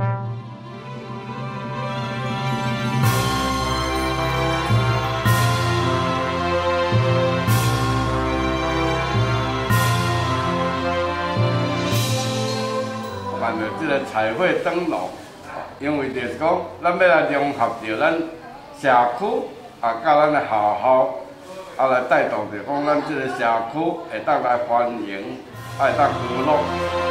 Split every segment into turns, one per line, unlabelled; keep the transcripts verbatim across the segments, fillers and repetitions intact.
办的这个彩绘灯笼，因为就是讲，咱要来融合着咱社区，啊，甲咱的学校，啊来带动着讲咱这个社区会当来欢迎，啊会当娱乐。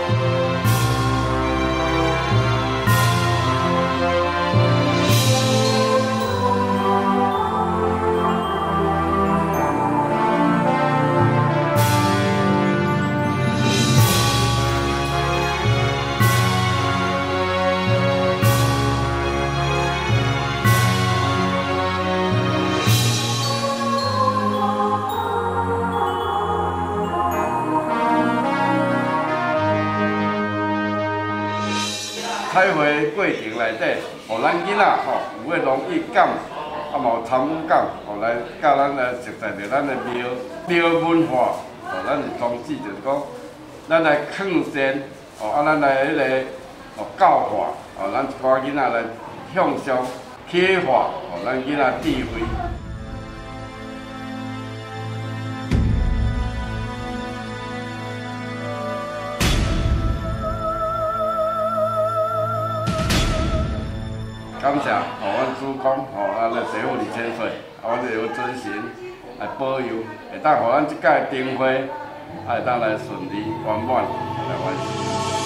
彩绘过程内底，互咱囡仔吼有个荣誉感，啊嘛有参与感，互来甲咱来熟悉着咱的庙庙文化，吼咱的宗旨就是讲，咱来创新，吼啊咱来迄个吼教化，吼咱一寡囡仔来向上启发，吼咱囡仔智慧。 感谢吼，阮主公吼，啊，咧师傅二千岁，啊，阮就有尊神来保佑，会当互咱即届灯会，啊，会当来顺利圆满来完成。